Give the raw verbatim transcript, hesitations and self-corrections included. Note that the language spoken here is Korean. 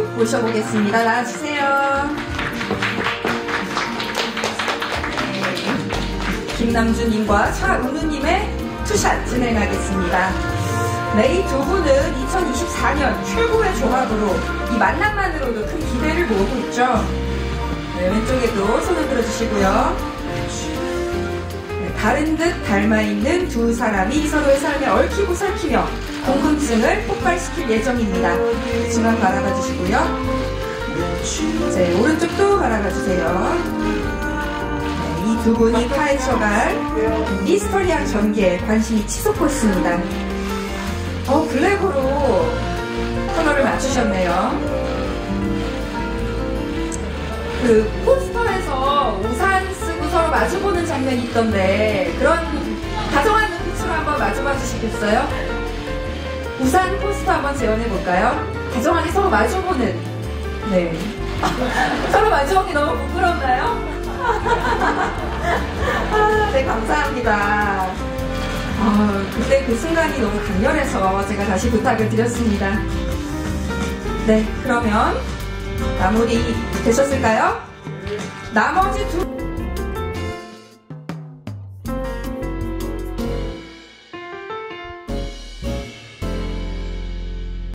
모셔보겠습니다. 나와주세요. 네. 김남주님과 차은우님의 투샷 진행하겠습니다. 네, 이 두 분은 이천이십사 년 최고의 조합으로 이 만남만으로도 큰 기대를 모으고 있죠. 네, 왼쪽에도 손을 들어주시고요. 네, 다른 듯 닮아있는 두 사람이 서로의 삶에 얽히고 설키며 궁금증을 폭발시킬 예정입니다. 중앙 바라봐 주시고요. 네, 오른쪽도 바라봐 주세요. 네, 이 두 분이 파헤쳐갈 미스터리한 전개에 관심이 치솟고 있습니다. 어, 블랙으로 터널을 맞추셨네요. 그 포스터에서 우산 쓰고 서로 마주보는 장면이 있던데 그런 다정한 눈빛으로 한번 마주봐 주시겠어요? 우산 포스터 한번 재현해볼까요? 다정하게 서로 마주보는. 네. 서로 마주보기 너무 부끄럽나요? 아, 네, 감사합니다. 아, 그때 그 순간이 너무 강렬해서 제가 다시 부탁을 드렸습니다. 네, 그러면 마무리 되셨을까요? 나머지 두